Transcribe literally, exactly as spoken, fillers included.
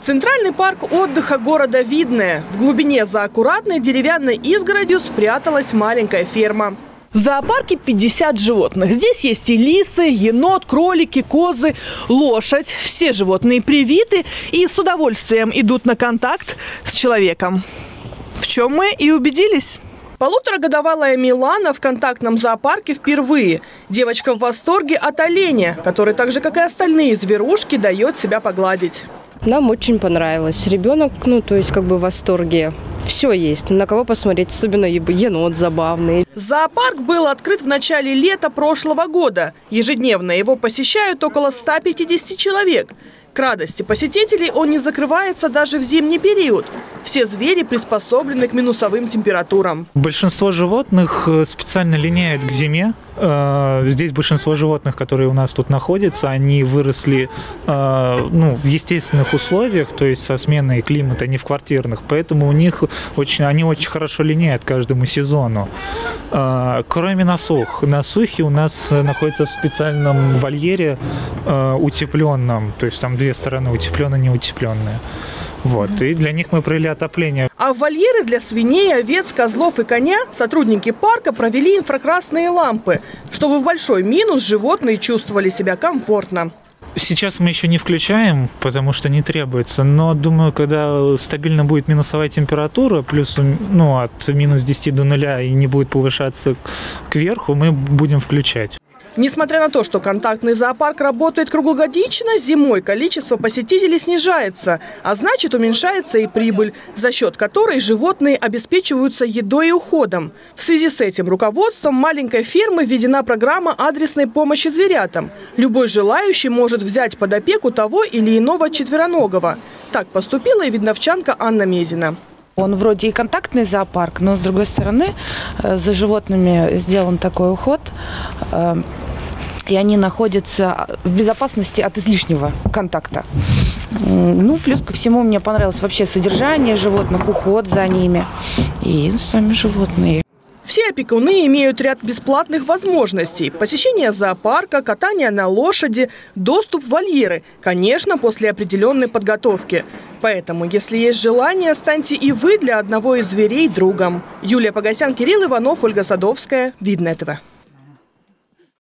Центральный парк отдыха города Видное. В глубине за аккуратной деревянной изгородью спряталась маленькая ферма. В зоопарке пятьдесят животных. Здесь есть и лисы, енот, кролики, козы, лошадь. Все животные привиты и с удовольствием идут на контакт с человеком. В чем мы и убедились. Полуторагодовалая Милана в контактном зоопарке впервые. Девочка в восторге от оленя, который так же, как и остальные зверушки, дает себя погладить. Нам очень понравилось. Ребенок, ну, то есть как бы в восторге. Все есть. На кого посмотреть, особенно енот забавный. Зоопарк был открыт в начале лета прошлого года. Ежедневно его посещают около ста пятидесяти человек. К радости посетителей он не закрывается даже в зимний период. Все звери приспособлены к минусовым температурам. Большинство животных специально линяют к зиме. Здесь большинство животных, которые у нас тут находятся, они выросли ну, в естественных условиях, то есть со сменой климата, не в квартирных. Поэтому у них очень, они очень хорошо линяют каждому сезону. Кроме насух. Насухи у нас находятся в специальном вольере утепленном. То есть там две стороны, утепленные и неутепленные. Вот. И для них мы провели отопление. А в вольеры для свиней, овец, козлов и коня сотрудники парка провели инфракрасные лампы, чтобы в большой минус животные чувствовали себя комфортно. Сейчас мы еще не включаем, потому что не требуется. Но, думаю, когда стабильно будет минусовая температура, плюс ну, от минус десяти до нуля и не будет повышаться кверху, мы будем включать. Несмотря на то, что контактный зоопарк работает круглогодично, зимой количество посетителей снижается, а значит уменьшается и прибыль, за счет которой животные обеспечиваются едой и уходом. В связи с этим руководством маленькой фермы введена программа адресной помощи зверятам. Любой желающий может взять под опеку того или иного четвероногого. Так поступила и видновчанка Анна Мезина. Он вроде и контактный зоопарк, но с другой стороны за животными сделан такой уход. И они находятся в безопасности от излишнего контакта. Ну, плюс ко всему, мне понравилось вообще содержание животных, уход за ними и сами животные. Все опекуны имеют ряд бесплатных возможностей. Посещение зоопарка, катание на лошади, доступ в вольеры. Конечно, после определенной подготовки. Поэтому, если есть желание, станьте и вы для одного из зверей другом. Юлия Погосян, Кирилл Иванов, Ольга Садовская. Видное ТВ.